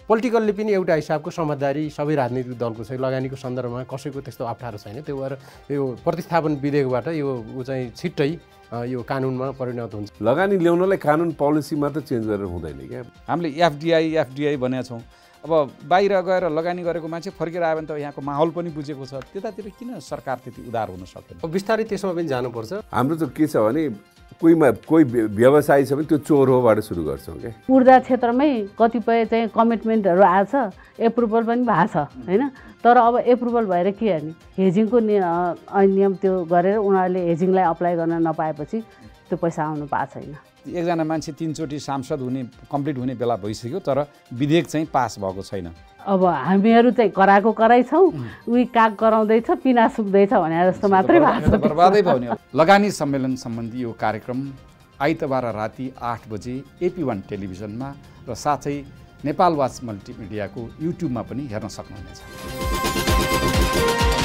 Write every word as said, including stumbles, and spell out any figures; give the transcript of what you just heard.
Politically पनि एउटा हिसाबको समझदारी सबै राजनीतिक दलको छ लगानीको सन्दर्भमा कसैको त्यस्तो अप्ठ्यारो छैन त्यो भएर यो प्रतिस्थापन विधेयकबाट यो ऊ चाहिँ छिट्टै यो कानुनमा परिणत हुन्छ लगानी ल्याउनलाई कानुन पोलिसी मात्र चेन्ज गरेर हुँदैन क्या हामीले एफडिआई एफडिआई भनेका छौँ अब बाहिर गएर लगानी गरेको मान्छे फर्केर आयो भने त यहाँको माहौल पनि बुझेको छ त्यतातिर किन सरकार त्यति उदार हुन सक्दैन बिस्तारै त्यसमा पनि जानुपर्छ हाम्रो त के छ भने कोहीमा कोही व्यवसायी छ भने त्यो चोर होबाट सुरु गर्छौँ क्या ऊर्जा क्षेत्रमै कतिपय चाहिँ कमिटमेन्टहरू आएको छ एप्रुभल पनि भएको छ होइन तर अब एप्रुभल भएर के गर्ने हेजिङको नियम त्यो गरेर उनीहरूले हेजिङलाई अप्लाई गर्न नपाएपछि त्यो पैसा आउनु पाएको छैन एकजना मान्छे तीनचोटि सांसद हुने कम्प्लिट हुने बेला भइसक्यो तर विधेयक चाहिँ पास भएको छैन अब हामीहरू चाहिँ कराएको कराइछौँ उही काग कराउँदैछ पिना सुक्दैछ भने जस्तो मात्रै भएको छ बर्बादै भयो नि लगानी सम्मेलन सम्बन्धी यो कार्यक्रम आइतबार राति आठ बजे एपी वान टेलिभिजनमा र साथै नेपाल वाच मल्टिमिडियाको युट्युबमा पनि हेर्न सक्नुहुनेछ।